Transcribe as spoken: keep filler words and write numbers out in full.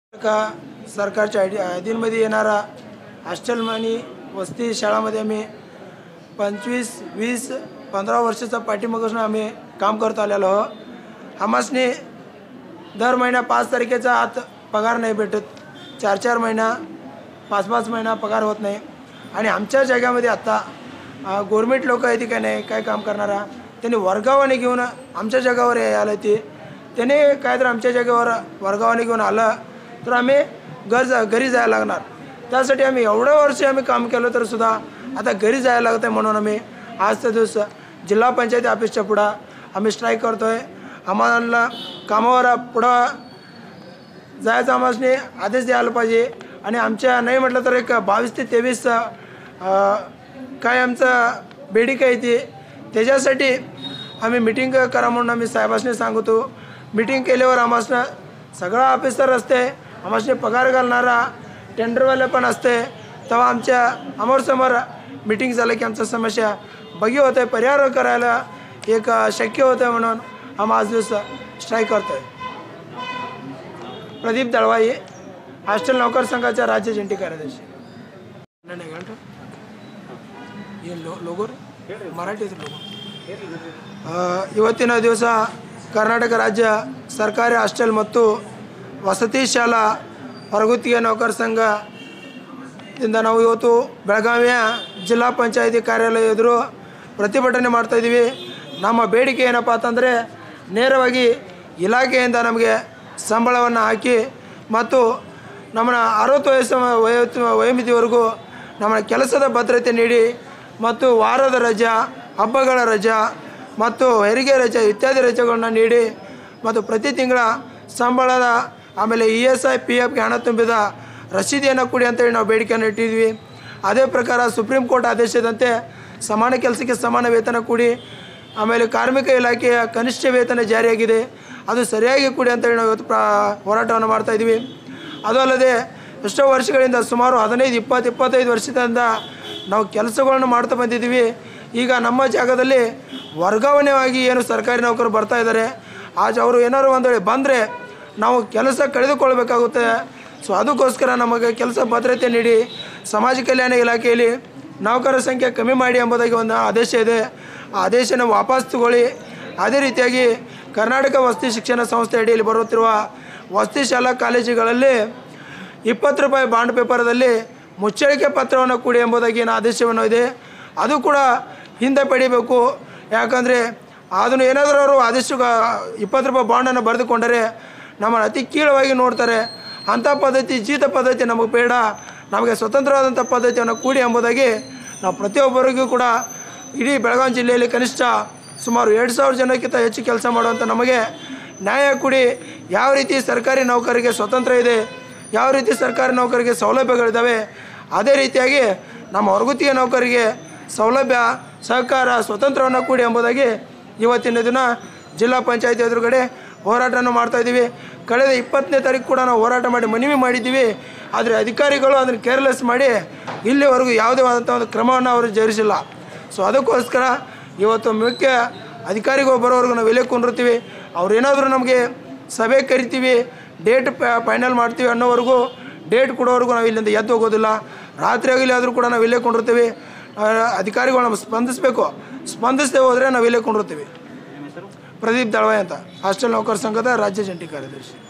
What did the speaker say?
का सरकारच्या अधीनमध्ये येणारा हॉस्टेल आणि वसती शाळांमध्ये आम्ही पंचवीस वीस पंधरा वर्षाचा पाठीमागून आम्ही काम करत आलेलो आहोत। आम्हासने दर महिना पाच तारखेचा आत पगार नाही भेटत, चार चार महिना पाच पाच महिना पगार होत नाही। आणि आमच्या जागामध्ये आता गव्हर्नमेंट लोक आहेत की नाही काय काम करणारा त्यांनी वर्गावाने घेऊन आमच्या जागावर यायला ते त्याने काय तर आमच्या जागेवर वर्गावाने घेऊन आलं तर आम्ही घर घरी जायला लागणार। त्यासाठी आम्ही एवढे वर्ष आम्ही काम केलं तर सुद्धा आता घरी जायला लागत आहे, म्हणून आम्ही आजचा दिवस जिल्हा पंचायती ऑफिसच्या पुढं आम्ही स्ट्राईक करतो आहे। आम्हाला कामावर पुढं जायचं आम्हाला आदेश द्यायला पाहिजे। आणि आमच्या नाही म्हटलं तर एक बावीस ते तेवीस काय आमचं बेडिका येते त्याच्यासाठी आम्ही मीटिंग करा म्हणून आम्ही साहेबांनी सांगतो। मीटिंग केल्यावर आम्हाला सगळा ऑफिसर असते, आम्हाला पगार घालणारा टेंडरवाले पण असते, तेव्हा आमच्या समोर मीटिंग झालं की आमच्या समस्या बघी होते, परिहार करायला एक शक्य होतं, म्हणून आम्ही आज दिवस स्ट्राईक करतो आहे। प्रदीप दळवाई, हॉस्टेल नौकर संघाचा राज्य जंटी कार्याध्यक्ष। नाही घंटा ये लो लोगो मराठी लोगो ಇವತ್ತಿನ ದಿವಸ ಕರ್ನಾಟಕ ರಾಜ್ಯ ಸರ್ಕಾರಿ ಹಾಸ್ಟೆಲ್ ಮತ್ತು ವಸತಿ ಶಾಲಾ ಹೊರಗುತ್ತಿಗೆ ನೌಕರ ಸಂಘದಿಂದ ನಾವು ಇವತ್ತು ಬೆಳಗಾವಿಯ ಜಿಲ್ಲಾ ಪಂಚಾಯಿತಿ ಕಾರ್ಯಾಲಯ ಎದುರು ಪ್ರತಿಭಟನೆ ಮಾಡ್ತಾ ಇದ್ದೀವಿ। ನಮ್ಮ ಬೇಡಿಕೆ ಏನಪ್ಪ ಅಂತಂದರೆ ನೇರವಾಗಿ ಇಲಾಖೆಯಿಂದ ನಮಗೆ ಸಂಬಳವನ್ನು ಹಾಕಿ ಮತ್ತು ನಮ್ಮನ್ನ ಅರವತ್ತು ವಯಸ್ಸು ವಯೋತ್ತು ವಯೋಮಿತಿವರೆಗೂ ನಮ್ಮ ಕೆಲಸದ ಭದ್ರತೆ ನೀಡಿ ಮತ್ತು ವಾರದ ರಜೆ, ಹಬ್ಬಗಳ ರಜೆ ಮತ್ತು ಹೆರಿಗೆ ರಜೆ ಇತ್ಯಾದಿ ರಜೆಗಳನ್ನ ನೀಡಿ ಮತ್ತು ಪ್ರತಿ ತಿಂಗಳ ಸಂಬಳದ ಆಮೇಲೆ ಇ ಎಸ್ ಐ ಪಿ ಎಫ್ಗೆ ಹಣ ತುಂಬಿದ ರಸೀದಿಯನ್ನು ಕೊಡಿ ಅಂತೇಳಿ ನಾವು ಬೇಡಿಕೆಯನ್ನು ಇಟ್ಟಿದ್ವಿ। ಅದೇ ಪ್ರಕಾರ ಸುಪ್ರೀಂ ಕೋರ್ಟ್ ಆದೇಶದಂತೆ ಸಮಾನ ಕೆಲಸಕ್ಕೆ ಸಮಾನ ವೇತನ ಕೊಡಿ, ಆಮೇಲೆ ಕಾರ್ಮಿಕ ಇಲಾಖೆಯ ಕನಿಷ್ಠ ವೇತನ ಜಾರಿಯಾಗಿದೆ ಅದು ಸರಿಯಾಗಿ ಕೊಡಿ ಅಂತೇಳಿ ನಾವು ಇವತ್ತು ಪ್ರಾ ಹೋರಾಟವನ್ನು ಮಾಡ್ತಾಯಿದ್ವಿ। ಅದು ಅಲ್ಲದೆ ಎಷ್ಟೋ ವರ್ಷಗಳಿಂದ ಸುಮಾರು ಹದಿನೈದು ಇಪ್ಪತ್ತು ಇಪ್ಪತ್ತೈದು ವರ್ಷದಿಂದ ನಾವು ಕೆಲಸಗಳನ್ನು ಮಾಡ್ತಾ ಬಂದಿದ್ದೀವಿ। ಈಗ ನಮ್ಮ ಜಾಗದಲ್ಲಿ ವರ್ಗಾವಣೆಯಾಗಿ ಏನು ಸರ್ಕಾರಿ ನೌಕರರು ಬರ್ತಾ ಇದ್ದಾರೆ, ಆಜ್ ಅವರು ಏನಾದ್ರು ಒಂದು ವೇಳೆ ಬಂದರೆ ನಾವು ಕೆಲಸ ಕಳೆದುಕೊಳ್ಬೇಕಾಗುತ್ತೆ। ಸೊ ಅದಕ್ಕೋಸ್ಕರ ನಮಗೆ ಕೆಲಸ ಭದ್ರತೆ ನೀಡಿ ಸಮಾಜ ಕಲ್ಯಾಣ ಇಲಾಖೆಯಲ್ಲಿ ನೌಕರರ ಸಂಖ್ಯೆ ಕಮ್ಮಿ ಮಾಡಿ ಎಂಬುದಾಗಿ ಒಂದು ಆದೇಶ ಇದೆ, ಆ ಆದೇಶನ ವಾಪಸ್ ತಗೊಳ್ಳಿ। ಅದೇ ರೀತಿಯಾಗಿ ಕರ್ನಾಟಕ ವಸತಿ ಶಿಕ್ಷಣ ಸಂಸ್ಥೆ ಅಡಿಯಲ್ಲಿ ಬರುತ್ತಿರುವ ವಸತಿ ಶಾಲಾ ಕಾಲೇಜುಗಳಲ್ಲಿ ಇಪ್ಪತ್ತು ರೂಪಾಯಿ ಬಾಂಡ್ ಪೇಪರ್ದಲ್ಲಿ ಮುಚ್ಚಳಿಕೆ ಪತ್ರವನ್ನು ಕೊಡಿ ಎಂಬುದಾಗಿ ಏನು ಆದೇಶವನ್ನು ಇದೆ ಅದು ಕೂಡ ಹಿಂದೆ ಪಡಿಬೇಕು। ಯಾಕಂದರೆ ಅದನ್ನು ಏನಾದರೂ ಅವರು ಆದೇಶ ಇಪ್ಪತ್ತು ರೂಪಾಯಿ ಬಾಂಡನ್ನು ಬರೆದುಕೊಂಡರೆ ನಮ್ಮನ್ನು ಅತಿ ಕೀಳವಾಗಿ ನೋಡ್ತಾರೆ। ಅಂಥ ಪದ್ಧತಿ ಜೀತ ಪದ್ಧತಿ ನಮಗೆ ಬೇಡ, ನಮಗೆ ಸ್ವತಂತ್ರವಾದಂಥ ಪದ್ಧತಿಯನ್ನು ಕೂಡಿ ಎಂಬುದಾಗಿ ನಾವು ಪ್ರತಿಯೊಬ್ಬರಿಗೂ ಕೂಡ ಇಡೀ ಬೆಳಗಾವಿ ಜಿಲ್ಲೆಯಲ್ಲಿ ಕನಿಷ್ಠ ಸುಮಾರು ಎರಡು ಸಾವಿರ ಜನಕ್ಕಿಂತ ಹೆಚ್ಚು ಕೆಲಸ ಮಾಡುವಂಥ ನಮಗೆ ನ್ಯಾಯ ಕೊಡಿ। ಯಾವ ರೀತಿ ಸರ್ಕಾರಿ ನೌಕರರಿಗೆ ಸ್ವತಂತ್ರ ಇದೆ, ಯಾವ ರೀತಿ ಸರ್ಕಾರಿ ನೌಕರರಿಗೆ ಸೌಲಭ್ಯಗಳಿದ್ದಾವೆ, ಅದೇ ರೀತಿಯಾಗಿ ನಮ್ಮ ಹೊರಗುತ್ತಿಗೆ ನೌಕರಿಗೆ ಸೌಲಭ್ಯ ಸಹಕಾರ ಸ್ವತಂತ್ರವನ್ನು ಕೂಡಿ ಎಂಬುದಾಗಿ ಇವತ್ತಿನ ದಿನ ಜಿಲ್ಲಾ ಪಂಚಾಯತಿ ಎದುರುಗಡೆ ಹೋರಾಟವನ್ನು ಮಾಡ್ತಾಯಿದ್ದೀವಿ। ಕಳೆದ ಇಪ್ಪತ್ತನೇ ತಾರೀಕು ಕೂಡ ನಾವು ಹೋರಾಟ ಮಾಡಿ ಮನವಿ ಮಾಡಿದ್ದೀವಿ, ಆದರೆ ಅಧಿಕಾರಿಗಳು ಅದನ್ನು ಕೇರ್ಲೆಸ್ ಮಾಡಿ ಇಲ್ಲಿವರೆಗೂ ಯಾವುದೇ ಆದಂಥ ಒಂದು ಕ್ರಮವನ್ನು ಅವರು ಜರುಗಿಸಿಲ್ಲ। ಸೊ ಅದಕ್ಕೋಸ್ಕರ ಇವತ್ತು ಮುಖ್ಯ ಅಧಿಕಾರಿಗಳು ಬರೋವರೆಗೂ ನಾವು ಇಲ್ಲೇ ಕುಂದಿರ್ತೀವಿ, ಅವ್ರು ಏನಾದರೂ ನಮಗೆ ಸಭೆ ಕರಿತೀವಿ ಡೇಟ್ ಫೈನಲ್ ಮಾಡ್ತೀವಿ ಅನ್ನೋವರೆಗೂ ಡೇಟ್ ಕೊಡೋವರೆಗೂ ನಾವು ಇಲ್ಲಿಂದ ಎದ್ದು ಹೋಗೋದಿಲ್ಲ। ರಾತ್ರಿ ಆಗಲಿ ಆದರೂ ಕೂಡ ನಾವು ಇಲ್ಲೇ ಕೊಂಡಿರ್ತೀವಿ, ಅಧಿಕಾರಿಗಳು ನಮಗೆ ಸ್ಪಂದಿಸಬೇಕು, ಸ್ಪಂದಿಸದೆ ಹೋದರೆ ನಾವು ಇಲ್ಲೇ ಕೊಂಡಿರ್ತೀವಿ। ಪ್ರದೀಪ್ ದಳವಾಯಿ ಅಂತ, ಹಾಸ್ಟೆಲ್ ನೌಕರ ಸಂಘದ ರಾಜ್ಯ ಜಂಟಿ ಕಾರ್ಯದರ್ಶಿ।